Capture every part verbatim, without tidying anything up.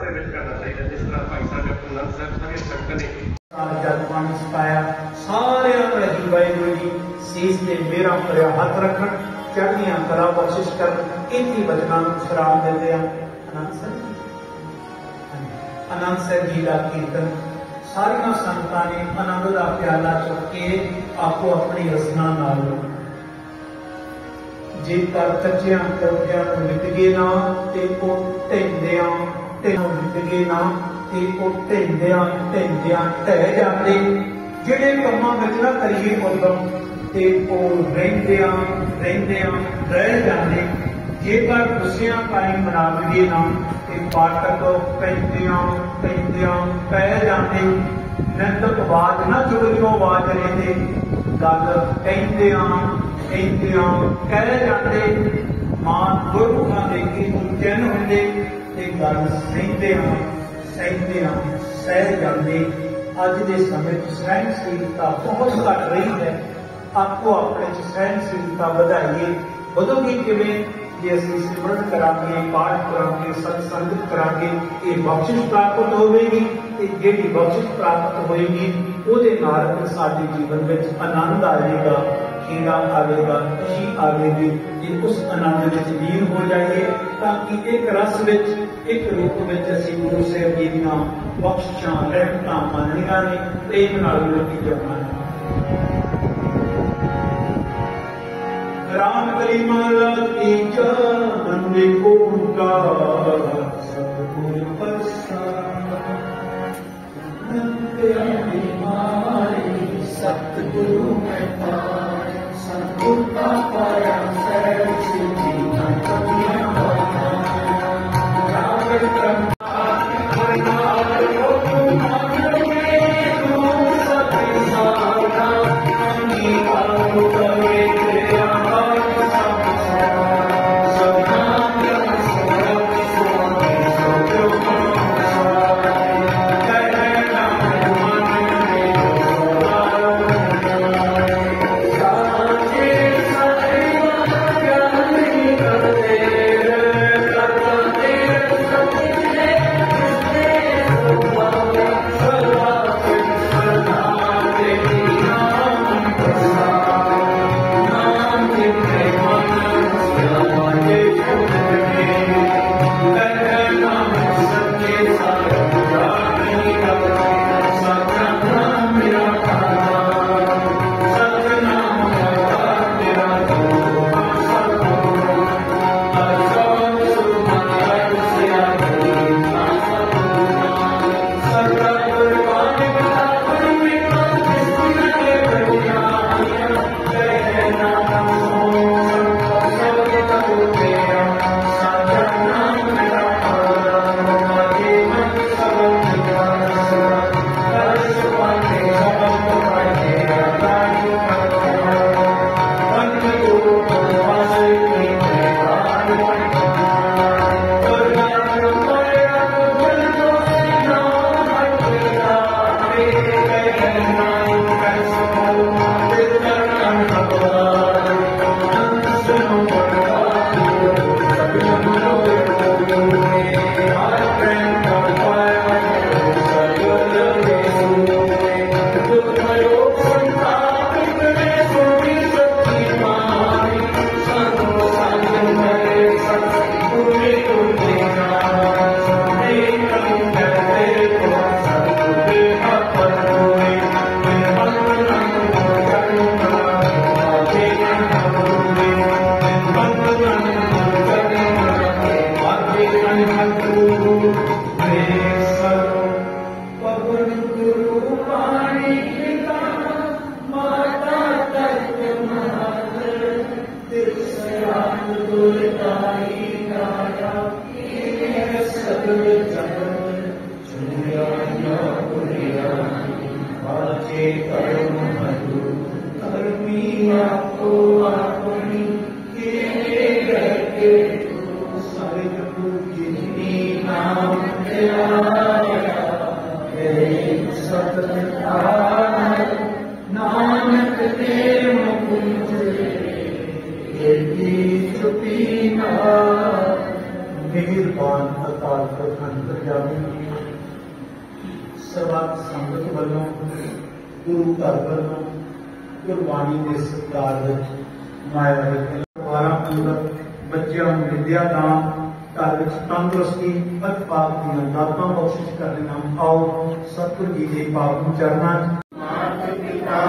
ਦੇ ਵਿੱਚ ਕਰਨਾ ਚਾਹੀਦਾ, ਜਿਸ ਤਰ੍ਹਾਂ ਭਾਈ ਸਾਹਿਬ ਆਨੰਦ ਸਾਹਿਬ ਸਾਰੀਆਂ ਸੰਗਤਾਂ ਨੇ जल पानी छकाया सारे जी वाहिगुरू जी सीस ते मेरा भरिया हथ रखन चढ़दियां कला बख्शिश कर इन्हीं वचनां नूं सलाम दिंदे आ। आनंद साहिब आनंद साहिब जी का कीर्तन सारियां संगतां ने आनंद का प्याला चुक के आपो अपनी रसना नाल जेकर कच्चियां कोठियां नूं लिप गए ना ते ओह ढहिंदियां ढहिंदियां लिप गए ना ते ओह ढहिंदियां ढहिंदियां ढह जांदे। जिहड़े कंमां विच ना करिए उदम ते ओह रहिंदियां रहिंदियां रह जांदे। जेकर खुशियां कायम मना लईए ना ते पाठक पैंदियां पैंदियां पै जांदे। नित आवाज ना जुड़दियों आवाज रहिंदे गल कहिंदियां कहिंदियां कह जांदे। मां गुरमुखां दे की चैन हुंदे ते गल सहिंदियां सहिंदियां सह जांदे। अज के समय सहनशीलता बहुत घट रही है। आपको अपने सहनशीलता बढ़ाइए। बढ़ोगी किवें जे असीं सिमरन करांगे पाठ करांगे सत्संगत करांगे ये बख्शिश प्राप्त होवेगी ते जिहड़ी बख्शिश प्राप्त होएगी उहदे नाल साडे जीवन विच आनंद आएगा खीरा आएगा खुशी आएगी। जे उस आनंद विच लीन हो जाइए ताकि एक रस विच एक रूप विच असीं गुरु साहिब जी दीआं बख्शिशां रहमतां मानणीआं ने प्रेम नाल लोकी जाणना। राम कलीमाला तीजा बंदे को उनका सतगुर प्रसाद सतगुरु में पाए सतगुर का पाया सैर सिद्धि ਮਿਹਰਬਾਨ ਅਕਾਲ ਪੁਰਖ ਅੰਤਰ ਜਾਮੀ ਸਰਬੱਤ ਸੰਗਤ ਵੱਲੋਂ ਗੁਰੂ ਘਰ ਵੱਲੋਂ ਗੁਰਬਾਣੀ ਦੇ ਸਤਿਕਾਰ ਵਿੱਚ ਮਾਇਆ ਦੇ ਦੁਆਰਾ ਪੂਰਕ ਬੱਚਿਆਂ ਨੂੰ ਵਿਦਿਆ ਦਾਨ ਘਰ ਵਿੱਚ ਤੰਦਰੁਸਤੀ ਅਤਪਾਕ ਦੀਆਂ ਦਾਤਾਂ ਬਖਸ਼ਿਸ਼ ਕਰਦੇ ਹਾਂ। ਆਓ ਸਤਿਗੁਰੂ ਜੀ ਦੇ ਪਾਵਨ ਚਰਨਾਂ ਮਾਤਾ ਪਿਤਾ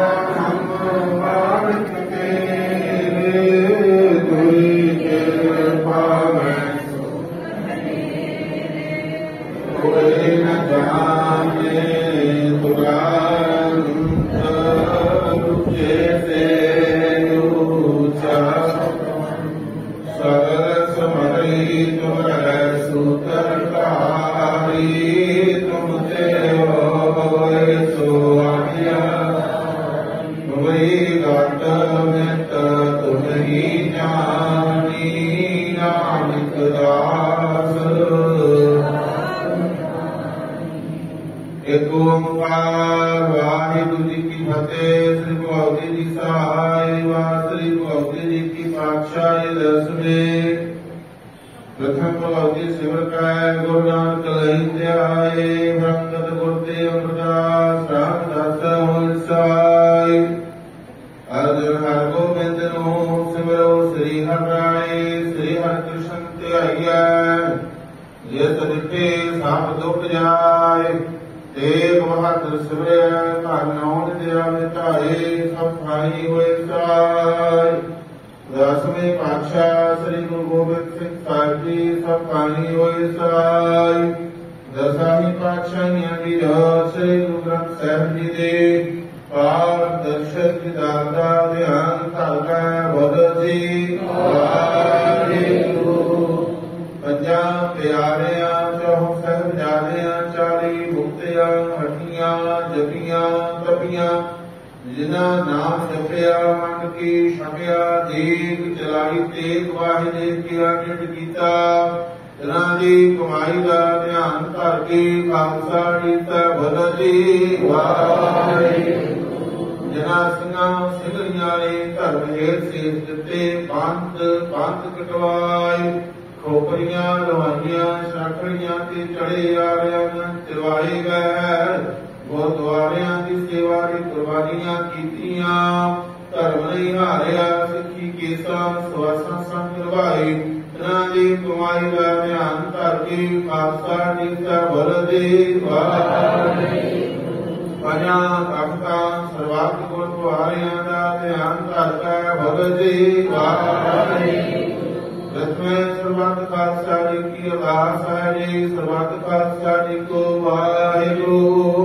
एक ओंकार वाहिगुरु जी की फतेह। श्री भगवती जी सहाय व श्री भगवती जी की पातशाही दसवें प्रथम भगवती सिमर का गुरु नानक लही ध्याये भंगत गुरते अमृतदास राम दास होसाई अर्जुन हर गोविंद नो सिमरो श्री हर राय श्री हर कृष्ण ध्याया जिस दिखे साप दुख जाय एक बहादुर सिमरिया धन नाउन दिया मिटाए सब खाई हुए साय। दसवें पातशाह श्री गुरु गोबिंद सिंह साहिब जी सब खाई हुए साय। दसवीं पातशाहियां की श्री गुरु ग्रंथ साहिब जी दे पाक दर्शन की दाता ध्यान करके बोल जी वाहिगुरु। पंजा प्यारियां चौह साहिबजादियां चाली मुक्तियां हटियां जपियां तपियां जिन्ना नाम जपिया मन की छपिया दीप चलाई तेग वाहि देव की आनंद कीता जिन्ना दी कमाई का ध्यान धर के खालसा कीता बोल जी वाहिगुरु। जिन्ना सिंघां सिंघड़ियां ने धर्म हेठ सेठ दिते पंथ पंथ कटवाए खोपरियां लवाइयां साखड़ियां ते चढ़े आरियां तिरवाए गए गुरुद्वारियां की सेवा दी कुर्बानियां कीतियां धर्म नहीं हारिया सिक्खी केसा सवासा संग निभाए इन्हां दी कमाई का ध्यान धर के खालसा नीता बोल जी वाहिगुरु। पंजां तख्तां सर्वत्र गुरुद्वारियां दा ध्यान धर के बोल जी वाहिगुरु। दसवें सर्वत्र खालसा जी की अरदास है जी सर्वत्र खालसा जी को वाहिगुरु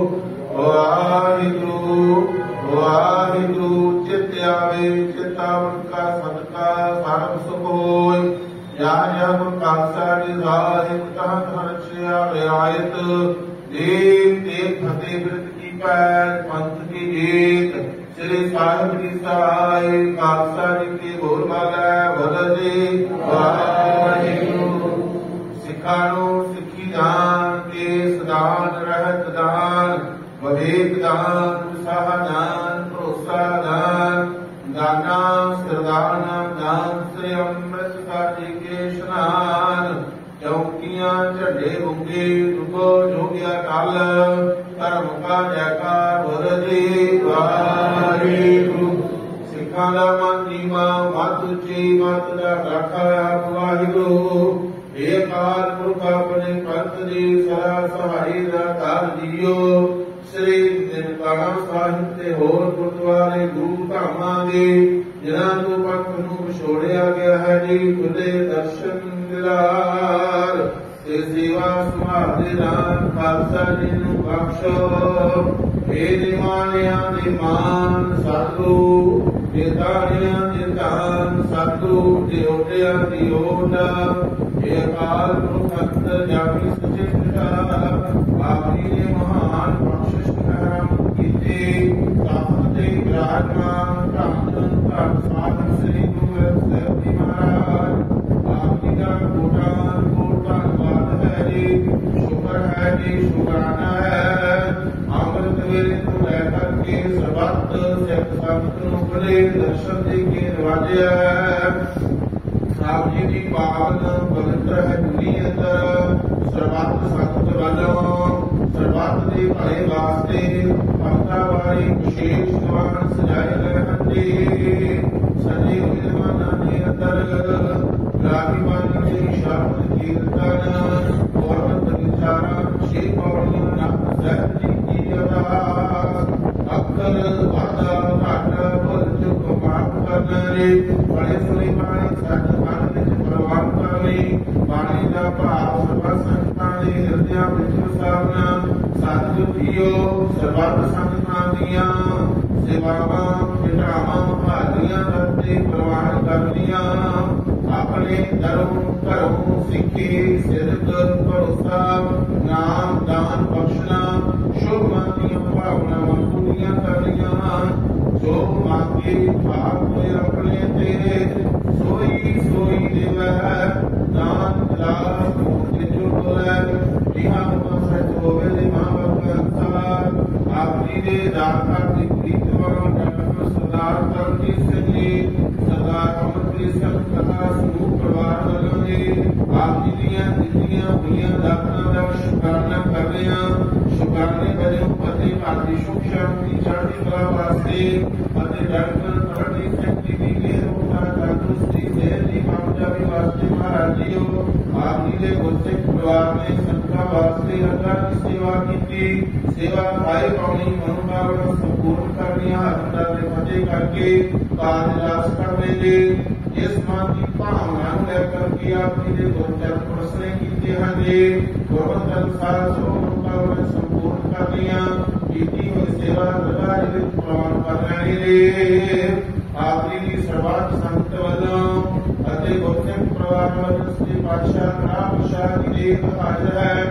वाहिगुरु वाहिगुरु। चित आवे चितावन का सदका सर्व सुख होय या या गुरु खालसा जी साहिब तह रक्षा रियायत देव देव फतेह व्रत की पैर पंथ की जीत श्री साहिब जी सहाय खालसा जी की बोल माला बोल जी वाहिगुरु। सिखा नु सिखी दान केस दान रहत दान विवेक दान उत्साह दान भरोसा दान दाना सरदान दान श्री अमृत साजी के स्नान चौकियां झंडे बुंगे दुगो जोगिया कल धर्म का जयकार बोल जी वाहिगुरु। सिखा दा मन नीवा मत उची मत दा राखा आप वाहिगुरु। एक काल पुरख अपने पंथ दी सदा सहाई दा तार दियो श्री निरकाला साहिब ते होर गुरुद्वारे गुरु धामां दे जिन्हां तो पंथ नूं विछोड़िया गया है जी खुले दर्शन दिलार ते सेवा संभाल दे नाम खालसा जी नूं बख्शो। हे निमाणियां दे मान सतगुरु बेताणियां दे तान सतगुरु दियोटियां दी ओट हे अकाल पुरख अंतर जामी सच्चे पिता आपनी ने महान बख्शिश करम कीते ताकत दे विराजमान धन धन साधन श्री गुरु ग्रंथ साहिब जी महाराज आपकी का कोटान कोट धन्यवाद है जी शुक्र है जी शुक्राना है। अमृत वेले तो लेकर के सर्वत्र सिख संत नूं बड़े दर्शन दे के नवाजिया है। ਆਪ ਜੀ ਦੀ ਪਾਵਨ ਪਵਿੱਤਰ ਹੈ ਦੁਨੀ ਅੰਦਰ ਸਰਬੱਤ ਸੰਗਤ ਵੱਲੋਂ ਸਰਬੱਤ ਦੇ ਭਲੇ ਵਾਸਤੇ ਭਗਤਾਂ ਵਾਲੀ ਵਿਸ਼ੇਸ਼ ਦੀਵਾਨ ਸਜਾਏ ਗਏ ਹਨ ਜੀ। ਸਜੇ ਹੋਏ ਦੀਵਾਨਾਂ ਦੇ ਅੰਦਰ ਰਾਗੀ ਬਾਣੀ ਦੇ ਸ਼ਬਦ ਕੀਰਤਨ ਗੁਰਮਤਿ ਵਿਚਾਰਾਂ ਛੇ ਪੌੜੀਆਂ ਨਾਮ ਸਾਹਿਬ ਜੀ ਕੀ ਅਰਦਾਸ ਅੱਖਰ ਵਾਦਾ ਘਟ ਭੁੱਲ ਚੁੱਕ ਮਾਫ ਕਰਨ ਰੇ ਬੜੇ ਸੁਣੀ ਬਾਣੀ ਸੱਚ ਮਨ ਵਿੱਚ ਪ੍ਰਵਾਨ ਕਰ ਲਈ ਬਾਣੀ ਦਾ ਭਾਵ ਸਰਬ ਸੰਗਤਾਂ ਦੇ ਹਿਰਦਿਆਂ ਵਿੱਚ ਵਸਾਵਣਾ ਸਤਿਗੁਰ ਜੀਓ ਸਰਬੱਤ ਸੰਗਤਾਂ ਦੀਆਂ ਸੇਵਾਵਾਂ ਖਿਡਾਵਾਂ ਭਾਲੀਆਂ ਰੱਤੇ ਪ੍ਰਵਾਨ ਕਰਨੀਆਂ ਆਪਣੇ ਦਰੋਂ ਘਰੋਂ ਸਿੱਖੀ ਸਿਰਤ ਭਰੋਸਾ ਨਾਮ ਦਾਨ ਬਖਸ਼ਣਾ ਸ਼ੁਭ ਮੰਨਦੀਆਂ ਭਾਵਨਾਵਾਂ ਪੂਰੀਆਂ ਕਰਨੀਆਂ ਜੋ ਮੰਗੇ ਭਾਗ ਹੋਏ ਆਪਣੇ ਤੇ ਸੋਈ ਸੋਈ ਦੇਵੈ ਦਾਨ ਲਾਭ ਤੇ ਜੋ ਬੋਲੇ ਜਿਹਾ ਹੁਕਮ ਸੱਚ ਹੋਵੇ ਦੇ ਮਾਂ ਬਾਪ ਦੇ ਅਨਸਾਰ ਆਪਣੀ ਦੇ ਦਾਤਾ ਦੀ ਪ੍ਰੀਤ ਵਾਲਾ ਡਾਕਟਰ ਸਰਦਾਰ ਕਰਮਜੀਤ ਸਿੰਘ ਜੀ ਸਰਦਾਰ ਅਮਰਪ੍ਰੀਤ ਸਿੰਘ ਕਥਾ ਸਮੂਹ ਪਰਿਵਾਰ ਵੱਲੋਂ ਜੀ ਆਪ ਜੀ ਦੀਆਂ ਦਿੱਤੀਆਂ ਹੋਈਆਂ ਦਾਤਾਂ ਦਾ ਸ਼ੁਕਰਾਨਾ ਕਰਦੇ ਹਾਂ। ਸ਼ੁਕਰਾਨੇ ਵਜੋਂ ਅਤੇ ਭਾਰਤੀ ਸੁਖ ਸ਼ਾਂਤੀ ਚੜ੍ਹਦੀ ਕਲਾ ਵਾਸਤੇ ਅਤੇ ਡਾਕਟਰ ਕਰਮਜੀਤ ਸਿੰਘ ਜੀ ਦੀ ਮਿਹਰ ਮੁਖਤਾ ਤੰਦਰੁਸਤੀ ਸਿਹਤ ਦੀ ਕਾਮਯਾਬੀ ਵਾਸਤੇ ਮਹਾਰਾਜ ਜੀਓ ਆਪ ਜੀ ਦੇ ਗੁਰਸਿੱਖ ਪਰਿਵਾਰ ਨੇ ਸੰਗਤਾਂ ਵਾਸਤੇ ਲੰਗਰ ਦੀ ਸੇਵਾ ਕੀਤੀ। ਸੇਵਾ ਖਾਏ ਪਾਉਣੀ ਮਨੋਕਾਮਨਾ ਸੰਪੂਰਨ ਕਰਨੀਆਂ ਹੱਥਾਂ ਦੇ ਫਤਿਹ ਕਰਕੇ ਕਾਰਜ ਰਾਸ ਕਰਦੇ ਜੀ। ਇਸ ਮਨ ਦੀ ਭਾਵਨਾ ਨੂੰ ਲੈ ਕਰਕੇ ਆਪ ਜੀ ਦੇ ਗੁਰਚਰਨ ਪ੍ਰਸਨੇ ਕੀਤੇ ਹਨ ਜੀ। ਗੁਰਮਤਿ ਅਨੁਸਾਰ ਸਭ ਮਨੋਕਾਮਨਾ ਸੰਪੂਰਨ ਕਰਨੀਆਂ ਕੀਤੀ ਹੋਈ ਸੇਵਾ ਸਦਾ ਜੀ ਵਿੱਚ ਪ੍ਰਵਾਨ ਕਰ ਲੈਣੀ ਜੀ। ਆਪ ਜੀ ਦੀ ਸਰਬੱਤ ਸੰਗਤ ਵੱਲੋਂ ਅਤੇ ਗੁਰਸਿੱਖ ਪਰਿਵਾਰ ਵੱਲੋਂ ਸ੍ਰੀ ਪਾਤਸ਼ਾਹ ਨਾਮ ਸ਼ਾਹ ਜੀ ਦੇ ਹਾਜ਼ਰ ਹੈ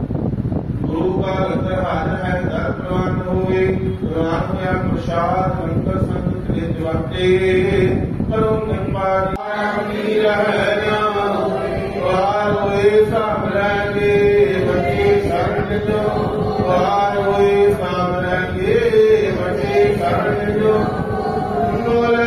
ਗੁਰੂ का लंगर हाजिर है दर प्रवान होए प्रवान होया प्रसाद लंगर संगत के जवाते करो कृपा जी रहना वार होए साम रहेंगे बच्चे शरण जो वार होए साम रहेंगे बच्चे शरण जो बोले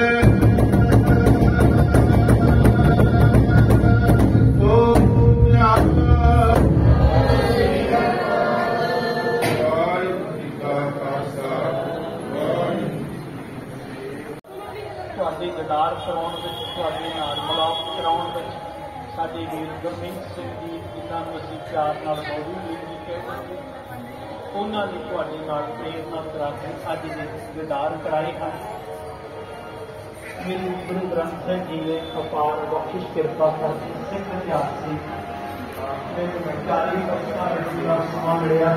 ਤੁਹਾਡੀ ਦੀਦਾਰ ਕਰਾਉਣ ਵਿੱਚ ਤੁਹਾਡੇ ਨਾਲ ਮਿਲਾਪ ਕਰਾਉਣ ਵਿੱਚ ਸਾਡੇ ਵੀਰ ਗੁਰਮੀਤ ਸਿੰਘ ਜੀ ਜਿਨ੍ਹਾਂ ਨੂੰ ਅਸੀਂ ਪਿਆਰ ਨਾਲ ਗੌਰੀ ਵੀਰ ਜੀ ਕਹਿੰਦੇ ਉਹਨਾਂ ਨੇ ਤੁਹਾਡੇ ਨਾਲ ਪ੍ਰੇਰਨਾ ਕਰਾ ਕੇ ਅੱਜ ਦੇ ਦੀਦਾਰ ਕਰਾਏ ਹਨ। ਮੇਰੇ ਗੁਰੂ ਗ੍ਰੰਥ ਸਾਹਿਬ ਜੀ ਨੇ ਅਪਾਰ ਬਖਸ਼ਿਸ਼ ਕਿਰਪਾ ਕਰਕੇ ਸਿੱਖ ਇਤਿਹਾਸ ਸੀ ਮੈਨੂੰ ਮੈਂ ਚਾਲੀ ਵਰਸਾਂ ਦਾ ਸਮਾਂ ਮਿਲਿਆ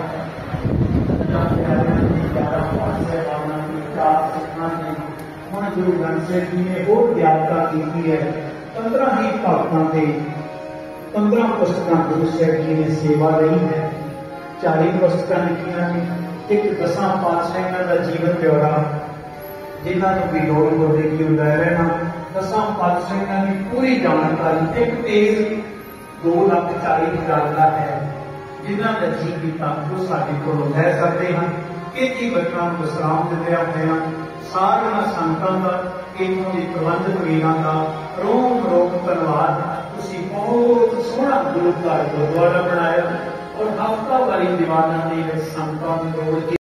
ਹੁਣ ਗੁਰੂ ਗ੍ਰੰਥ ਸਾਹਿਬ ਜੀ ਨੇ ਹੋਰ ਵਿਆਖਿਆ ਕੀਤੀ ਹੈ। ਪੰਦਰਾਂ ਹੀ ਭਾਗਾਂ ਤੇ ਪੰਦਰਾਂ ਪੁਸਤਕਾਂ ਗੁਰੂ ਸਾਹਿਬ ਜੀ ਨੇ ਸੇਵਾ ਲਈ ਹੈ। ਚਾਲੀ ਪੁਸਤਕਾਂ ਲਿਖੀਆਂ ਨੇ। ਇੱਕ ਦਸਾਂ ਪਾਤਸ਼ਾਹਾਂ ਦਾ ਜੀਵਨ ਬਿਉਰਾ ਜਿਨ੍ਹਾਂ ਨੂੰ ਵੀ ਲੋੜ ਹੋਵੇਗੀ ਉਹ ਲੈ ਰਹਿਣਾ। ਦਸਾਂ ਪਾਤਸ਼ਾਹਾਂ ਦੀ ਪੂਰੀ ਜਾਣਕਾਰੀ ਇੱਕ ਪੇਜ ਦੋ ਲੱਖ ਚਾਲੀ ਹਜ਼ਾਰ ਦਾ ਹੈ। ਜਿਨ੍ਹਾਂ ਦਾ ਜੀ ਕੀਤਾ ਉਹ ਸਾਡੇ ਕੋਲੋਂ ਲੈ ਸਕਦੇ ਹਨ। ਇਹ ਬੱਚਿਆਂ ਨੂੰ ਵਿਸਰਾਮ ਦਿੰਦਿਆਂ ਹੋਇਆਂ ਸਾਰੀਆਂ ਸੰਗਤਾਂ ਦਾ ਇੱਥੋਂ ਦੇ ਪ੍ਰਬੰਧਕ ਵੀਰਾਂ ਦਾ ਰੋਮ ਰੋਮ ਧੰਨਵਾਦ। ਤੁਸੀਂ ਬਹੁਤ ਸੋਹਣਾ ਗੁਰੂ ਘਰ ਗੁਰਦੁਆਰਾ ਬਣਾਇਆ ਔਰ ਹਫ਼ਤਾਵਾਰੀ ਦੀਵਾਨਾਂ ਦੇ ਵਿੱਚ ਸੰਗਤਾਂ ਨੂੰ ਲੋੜ